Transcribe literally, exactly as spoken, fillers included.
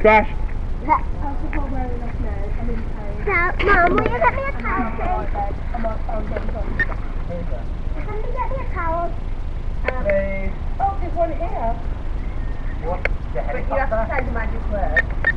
Splash. So, Mum, will you get me a towel, please? Can you get me a towel? Please. Oh, there's one here. What? The But you have to say the magic word.